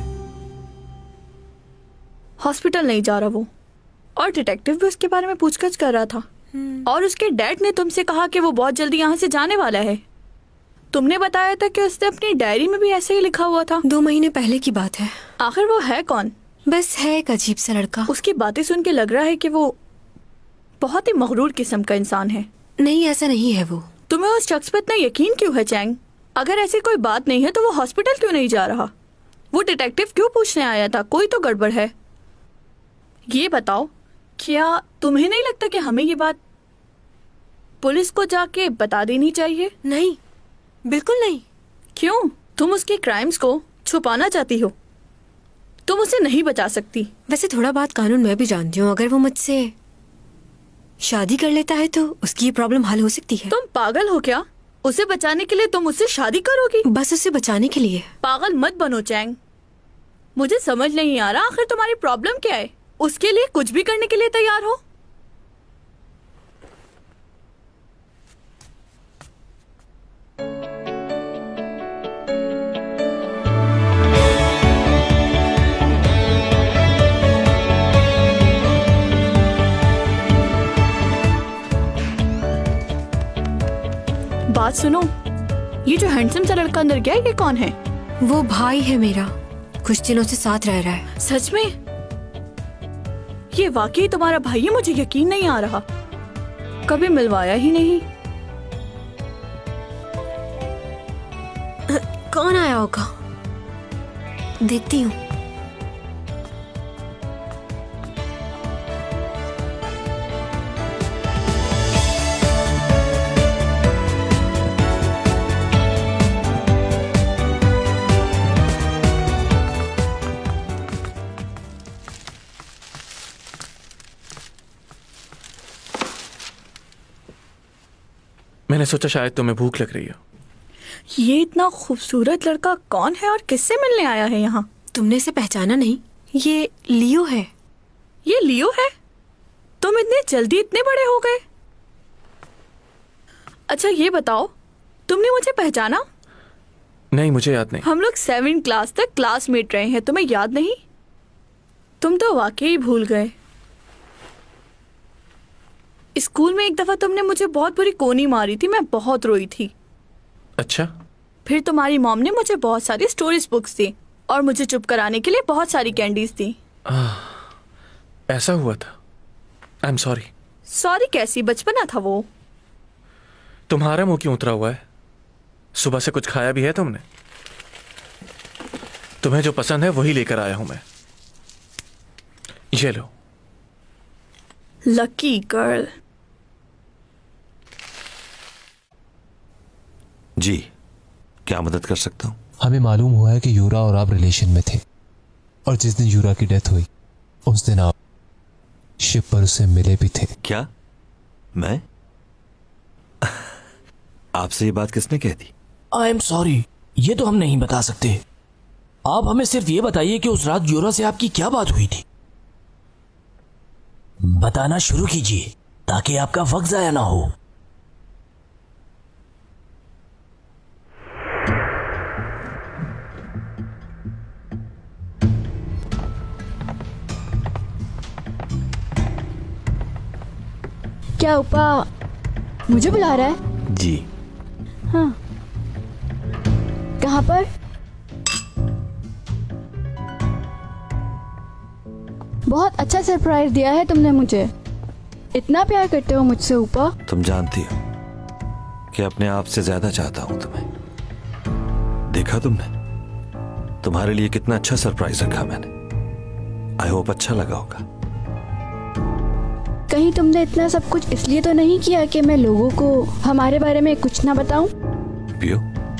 हॉस्पिटल नहीं जा रहा वो, और डिटेक्टिव भी उसके बारे में पूछताछ कर रहा था। और उसके डैड ने तुमसे कहा कि वो बहुत जल्दी यहाँ से जाने वाला है। तुमने बताया था कि उसने अपनी डायरी में भी ऐसे ही लिखा हुआ था। दो महीने पहले की बात है। आखिर वो है कौन? बस है एक अजीब सा लड़का। उसकी बातें सुन के लग रहा है कि वो बहुत ही मगरूर किस्म का इंसान है। नहीं, ऐसा नहीं है वो। तुम्हें उस शख्स पर इतना यकीन क्यों है चैंग? अगर ऐसी कोई बात नहीं है तो वो हॉस्पिटल क्यों नहीं जा रहा? वो डिटेक्टिव क्यों पूछने आया था? कोई तो गड़बड़ है। ये बताओ, क्या तुम्हें नहीं लगता कि हमें ये बात पुलिस को जाके बता देनी चाहिए? नहीं, बिल्कुल नहीं। क्यों? तुम उसके क्राइम्स को छुपाना चाहती हो, तुम उसे नहीं बचा सकती। वैसे थोड़ा बात कानून मैं भी जानती हूँ, अगर वो मुझसे शादी कर लेता है तो उसकी ये प्रॉब्लम हल हो सकती है। तुम पागल हो क्या? उसे बचाने के लिए तुम उससे शादी करोगी? बस उसे बचाने के लिए। पागल मत बनो चैंग, मुझे समझ नहीं आ रहा आखिर तुम्हारी प्रॉब्लम क्या है। उसके लिए कुछ भी करने के लिए तैयार हो? बात सुनो, ये जो हैंडसम सा लड़का अंदर गया, ये कौन है? वो भाई है मेरा, कुछ दिनों से साथ रह रहा है। सच में? ये वाकई तुम्हारा भाई है? मुझे यकीन नहीं आ रहा, कभी मिलवाया ही नहीं। कौन आया होगा, देखती हूँ। मैंने सोचा शायद तुम्हें भूख लग रही हो। ये इतना खूबसूरत लड़का कौन है और किससे मिलने आया है यहाँ? तुमने इसे पहचाना नहीं? ये लियो है। ये लियो है? तुम इतने जल्दी इतने बड़े हो गए? अच्छा ये बताओ, तुमने मुझे पहचाना? नहीं, मुझे याद नहीं। हम लोग सेवन क्लास तक क्लासमेट रहे हैं, तुम्हें याद नहीं? तुम तो वाकई भूल गए। स्कूल में एक दफा तुमने मुझे बहुत बुरी कोनी मारी थी, मैं बहुत रोई थी। अच्छा? फिर तुम्हारी मॉम ने मुझे बहुत सारी स्टोरीज बुक्स दी और मुझे चुप कराने के लिए बहुत सारी कैंडीज दी। ऐसा हुआ था? I am sorry. सॉरी कैसी, बचपना था वो। तुम्हारा मुंह क्यों उतरा हुआ है? सुबह से कुछ खाया भी है तुमने? तुम्हें जो पसंद है वही लेकर आया हूं मैं। ये लो। Lucky girl. जी, क्या मदद कर सकता हूँ? हमें मालूम हुआ है कि यूरा और आप रिलेशन में थे, और जिस दिन यूरा की डेथ हुई उस दिन आप शिप पर उसे मिले भी थे। क्या? मैं? आपसे ये बात किसने कह दी? आई एम सॉरी, ये तो हम नहीं बता सकते। आप हमें सिर्फ ये बताइए कि उस रात यूरा से आपकी क्या बात हुई थी। बताना शुरू कीजिए ताकि आपका वक्त जाया ना हो। क्या उपा मुझे बुला रहा है? जी। हाँ, कहाँ पर? बहुत अच्छा सरप्राइज दिया है तुमने मुझे। इतना प्यार करते हो मुझसे उपा? तुम जानती हो कि अपने आप से ज्यादा चाहता हूं तुम्हें। देखा तुमने तुम्हारे लिए कितना अच्छा सरप्राइज रखा मैंने। आई होप अच्छा लगा होगा। कहीं तुमने इतना सब कुछ इसलिए तो नहीं किया कि मैं लोगों को हमारे बारे में कुछ ना बताऊं? पियो।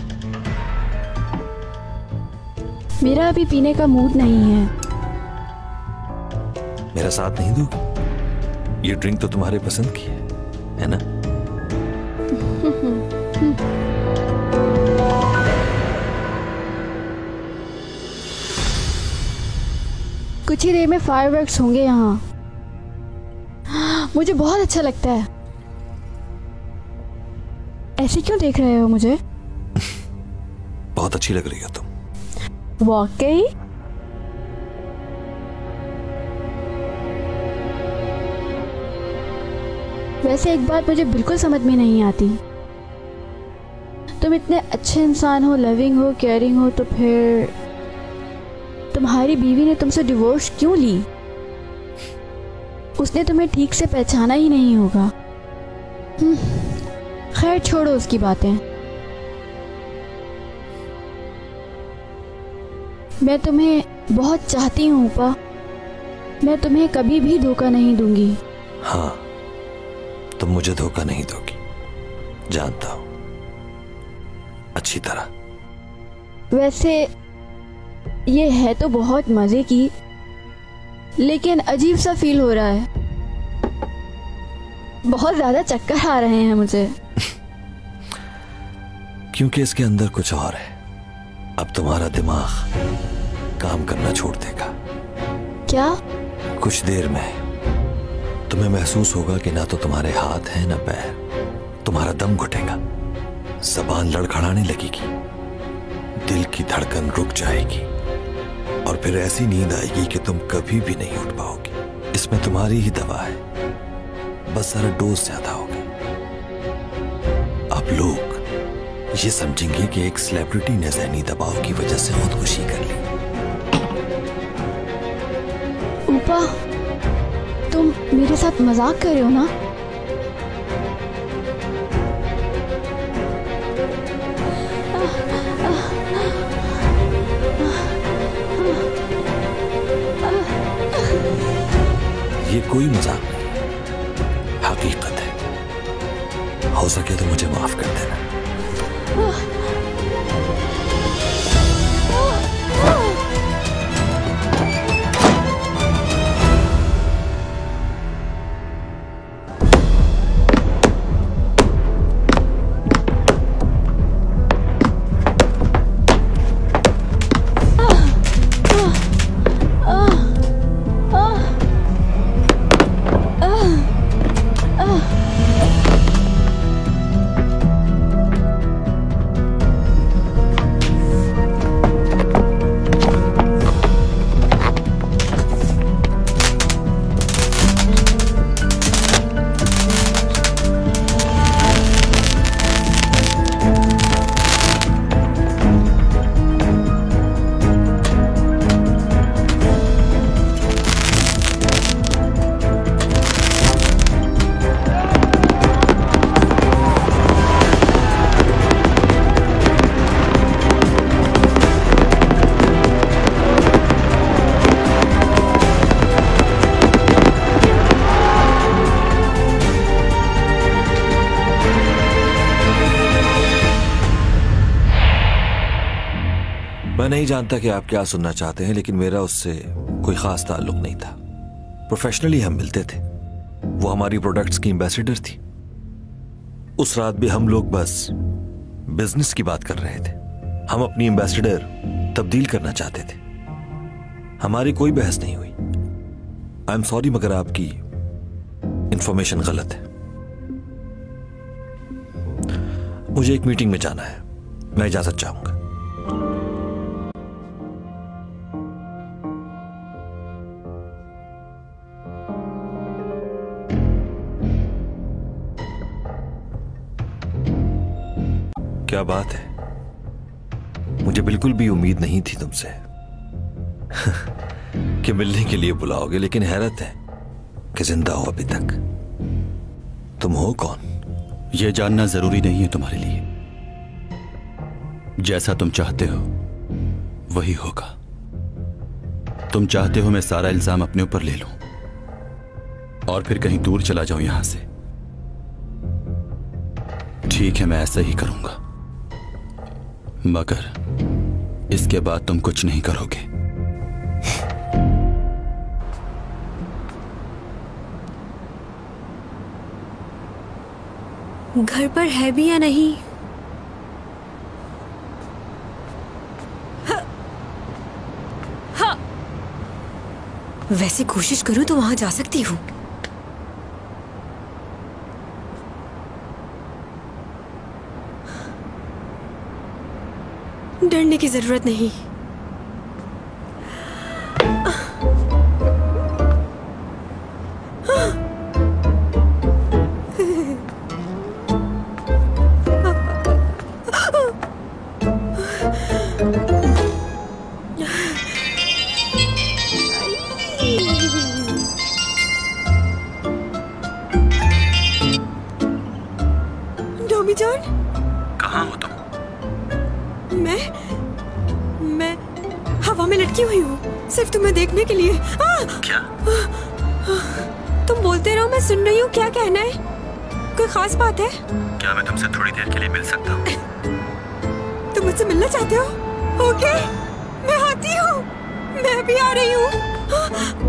मेरा अभी पीने का मूड नहीं है। मेरा साथ नहीं दोगे? ये ड्रिंक तो तुम्हारे पसंद की है, है ना? कुछ ही देर में फायरवर्क्स होंगे यहाँ। मुझे बहुत अच्छा लगता है। ऐसे क्यों देख रहे हो मुझे? बहुत अच्छी लग रही हो तुम। वाकई? वैसे एक बात मुझे बिल्कुल समझ में नहीं आती। तुम इतने अच्छे इंसान हो, लविंग हो, केयरिंग हो, तो फिर तुम्हारी बीवी ने तुमसे डिवोर्स क्यों ली? उसने तुम्हें ठीक से पहचाना ही नहीं होगा। खैर छोड़ो उसकी बातें। मैं तुम्हें बहुत चाहती हूँ उपा। मैं तुम्हें कभी भी धोखा नहीं दूंगी। हाँ, तुम मुझे धोखा नहीं दोगी, जानता हूं अच्छी तरह। वैसे ये है तो बहुत मजे की, लेकिन अजीब सा फील हो रहा है। बहुत ज्यादा चक्कर आ रहे हैं मुझे। क्योंकि इसके अंदर कुछ और है। अब तुम्हारा दिमाग काम करना छोड़ देगा। क्या? कुछ देर में तुम्हें महसूस होगा कि ना तो तुम्हारे हाथ हैं ना पैर। तुम्हारा दम घुटेगा, जबान लड़खड़ाने लगेगी, दिल की धड़कन रुक जाएगी और फिर ऐसी नींद आएगी कि तुम कभी भी नहीं उठ पाओगे। इसमें तुम्हारी ही दवा है, बस सारा डोज ज्यादा हो गया। अब लोग ये समझेंगे कि एक सेलिब्रिटी ने ज़हनी दबाव की वजह से खुदकुशी कर ली। ऊपा, तुम मेरे साथ मजाक कर रहे हो ना? ये कोई मजाक नहीं, हकीकत है। हो सके तो मुझे माफ कर देना। मैं नहीं जानता कि आप क्या सुनना चाहते हैं, लेकिन मेरा उससे कोई खास ताल्लुक नहीं था। प्रोफेशनली हम मिलते थे, वो हमारी प्रोडक्ट्स की एम्बेसडर थी। उस रात भी हम लोग बस बिजनेस की बात कर रहे थे। हम अपनी एम्बेसडर तब्दील करना चाहते थे। हमारी कोई बहस नहीं हुई। आई एम सॉरी, मगर आपकी इंफॉर्मेशन गलत है। मुझे एक मीटिंग में जाना है, मैं इजाजत चाहूंगा। क्या बात है, मुझे बिल्कुल भी उम्मीद नहीं थी तुमसे कि मिलने के लिए बुलाओगे, लेकिन हैरत है कि जिंदा हो अभी तक। तुम हो कौन? यह जानना जरूरी नहीं है तुम्हारे लिए। जैसा तुम चाहते हो वही होगा। तुम चाहते हो मैं सारा इल्जाम अपने ऊपर ले लूं और फिर कहीं दूर चला जाऊं यहां से। ठीक है, मैं ऐसा ही करूंगा, मगर इसके बाद तुम कुछ नहीं करोगे। घर पर है भी या नहीं? हाँ। हाँ। वैसे कोशिश करूं तो वहां जा सकती हूँ। डरने की जरूरत नहीं। डोमी जान, कहाँ हो तुम? मैं मैं हवा हवा में लटकी हुई हूँ सिर्फ तुम्हें देखने के लिए। आ! क्या? तुम बोलते रहो, मैं सुन रही हूँ। क्या कहना है? कोई खास बात है? क्या मैं तुमसे थोड़ी देर के लिए मिल सकता हूँ? तुम मुझसे मिलना चाहते हो? ओके, मैं आती हूँ। मैं भी आ रही हूँ।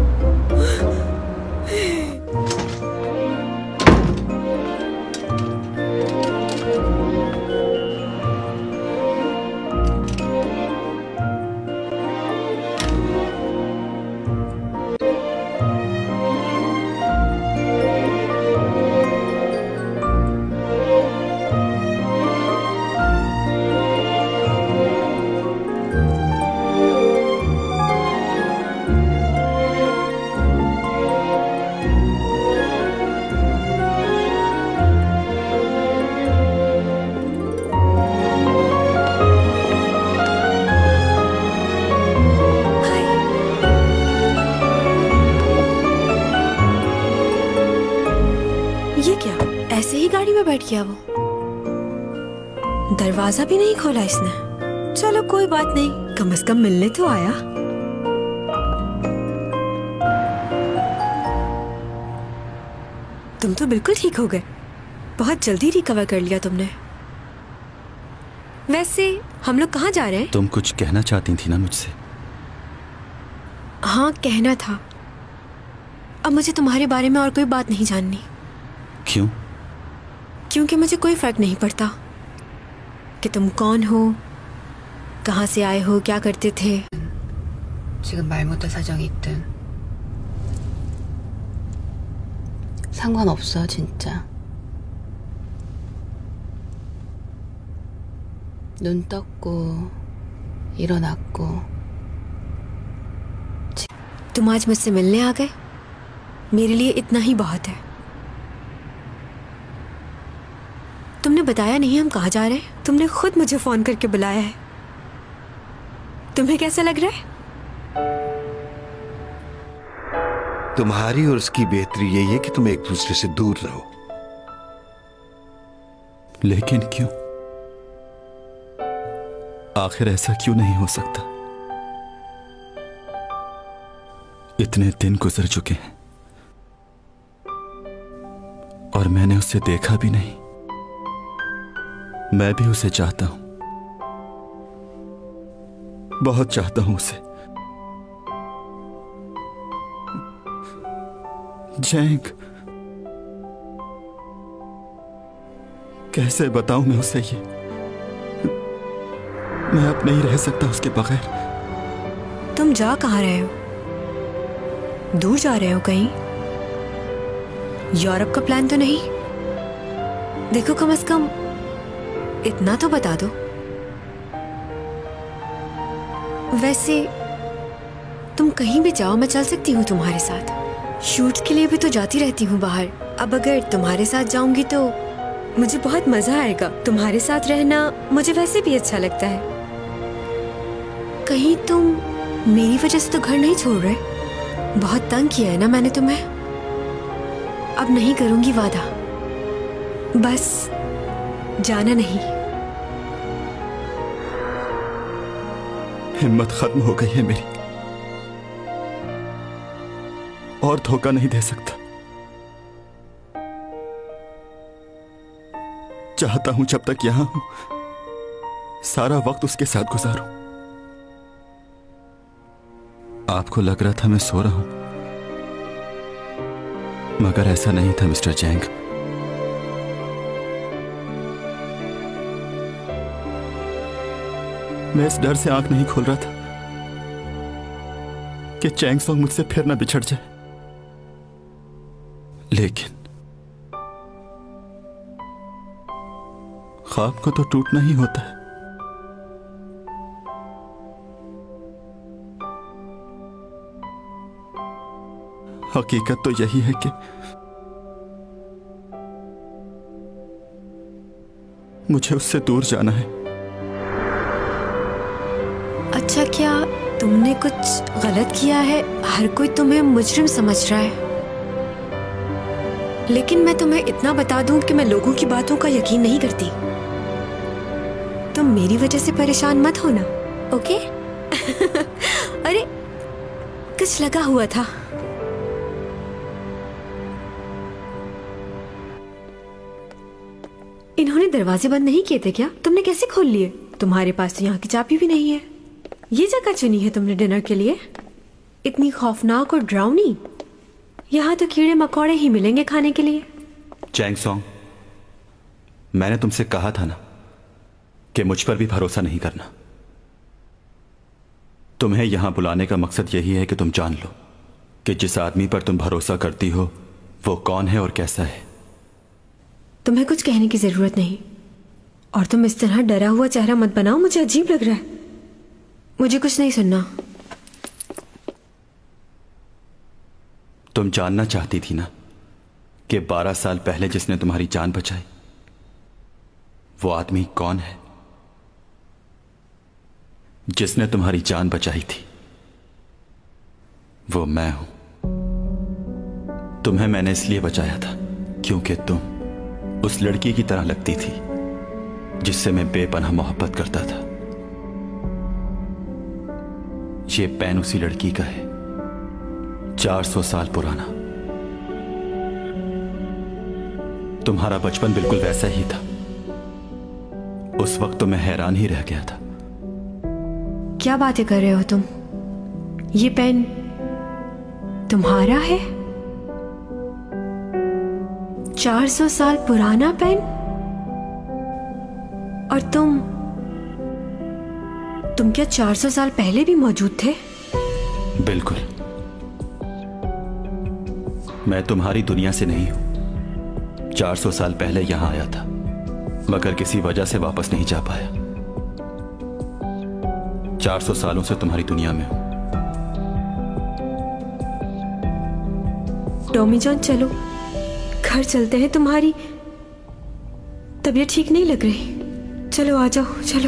बैठ गया वो। दरवाजा भी नहीं खोला इसने। चलो कोई बात नहीं, कम से कम मिलने तो आया। तुम तो बिल्कुल ठीक हो गए, बहुत जल्दी रिकवर कर लिया तुमने। वैसे हम लोग कहाँ जा रहे हैं? तुम कुछ कहना चाहती थी ना मुझसे? हाँ, कहना था। अब मुझे तुम्हारे बारे में और कोई बात नहीं जाननी। क्यों? क्योंकि मुझे कोई फर्क नहीं पड़ता कि तुम कौन हो, कहाँ से आए हो, क्या करते थे। 지금 말 못할 사정이 있든 상관없어 진짜. 눈 떴고 일어났고. तुम आज मुझसे मिलने आ गए, मेरे लिए इतना ही बहुत है। तुमने बताया नहीं हम कहाँ जा रहे हैं, तुमने खुद मुझे फोन करके बुलाया है। तुम्हें कैसा लग रहा है? तुम्हारी और उसकी बेहतरी यही है कि तुम एक दूसरे से दूर रहो। लेकिन क्यों? आखिर ऐसा क्यों नहीं हो सकता? इतने दिन गुजर चुके हैं और मैंने उसे देखा भी नहीं। मैं भी उसे चाहता हूं, बहुत चाहता हूं उसे। जैंग, कैसे बताऊं मैं उसे ये? मैं अब नहीं रह सकता उसके बगैर। तुम जा कहाँ रहे हो? दूर जा रहे हो कहीं? यूरोप का प्लान तो नहीं? देखो, कम से कम इतना तो बता दो। वैसे तुम कहीं भी जाओ, मैं चल सकती हूँ तुम्हारे साथ। शूट के लिए भी तो जाती रहती हूँ बाहर। अब अगर तुम्हारे साथ जाऊंगी तो मुझे बहुत मजा आएगा। तुम्हारे साथ रहना मुझे वैसे भी अच्छा लगता है। कहीं तुम मेरी वजह से तो घर नहीं छोड़ रहे? बहुत तंग किया है ना मैंने तुम्हें। अब नहीं करूंगी वादा, बस जाना नहीं। हिम्मत खत्म हो गई है मेरी, और धोखा नहीं दे सकता। चाहता हूं जब तक यहां हूं सारा वक्त उसके साथ गुजारूं। आपको लग रहा था मैं सो रहा हूं, मगर ऐसा नहीं था मिस्टर जैंग। मैं इस डर से आंख नहीं खोल रहा था कि चैंग सॉन्ग मुझसे फिर ना बिछड़ जाए। लेकिन ख्वाब को तो टूटना ही होता है। हकीकत तो यही है कि मुझे उससे दूर जाना है। अच्छा, क्या तुमने कुछ गलत किया है? हर कोई तुम्हें मुजरिम समझ रहा है, लेकिन मैं तुम्हें इतना बता दूं कि मैं लोगों की बातों का यकीन नहीं करती। तुम मेरी वजह से परेशान मत होना, ओके? कुछ लगा हुआ था। इन्होंने दरवाजे बंद नहीं किए थे क्या? तुमने कैसे खोल लिए? तुम्हारे पास तो यहाँ की चाबी भी नहीं है। ये जगह चुनी है तुमने डिनर के लिए? इतनी खौफनाक और ड्राउनी। यहाँ तो कीड़े मकोड़े ही मिलेंगे खाने के लिए। चैंग सॉन्ग, मैंने तुमसे कहा था ना कि मुझ पर भी भरोसा नहीं करना। तुम्हें यहां बुलाने का मकसद यही है कि तुम जान लो कि जिस आदमी पर तुम भरोसा करती हो वो कौन है और कैसा है। तुम्हें कुछ कहने की जरूरत नहीं, और तुम इस तरह डरा हुआ चेहरा मत बनाओ, मुझे अजीब लग रहा है। मुझे कुछ नहीं सुनना। तुम जानना चाहती थी ना कि बारह साल पहले जिसने तुम्हारी जान बचाई वो आदमी कौन है? जिसने तुम्हारी जान बचाई थी वो मैं हूं। तुम्हें मैंने इसलिए बचाया था क्योंकि तुम उस लड़की की तरह लगती थी जिससे मैं बेपनाह मोहब्बत करता था। ये पेन उसी लड़की का है, चार सौ साल पुराना। तुम्हारा बचपन बिल्कुल वैसा ही था। उस वक्त तो मैं हैरान ही रह गया था। क्या बातें कर रहे हो तुम? ये पेन तुम्हारा है? चार सौ साल पुराना पेन? और तुम तुम क्या चार सौ साल पहले भी मौजूद थे? बिल्कुल। मैं तुम्हारी दुनिया से नहीं हूं। चार सौ साल पहले यहां आया था मगर किसी वजह से वापस नहीं जा पाया। चार सौ सालों से तुम्हारी दुनिया में हूं। टॉमी जॉन, चलो घर चलते हैं। तुम्हारी तबीयत ठीक नहीं लग रही। चलो आ जाओ, चलो।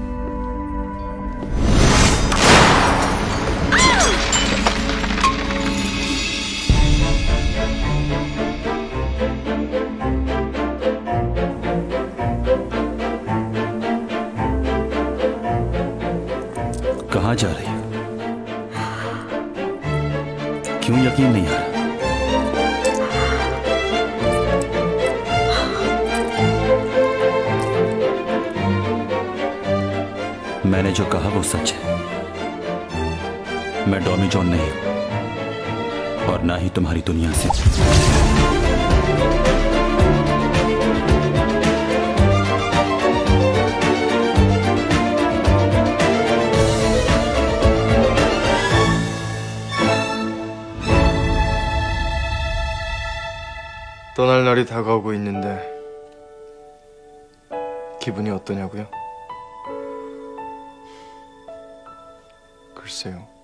कहां जा रही हो? क्यों यकीन नहीं आ रहा? मैंने जो कहा वो सच है। मैं डॉमी जॉन नहीं हूं और ना ही तुम्हारी दुनिया से। 떠날 날이 다가오고 있는데 기분이 어떠냐고요? 글쎄요.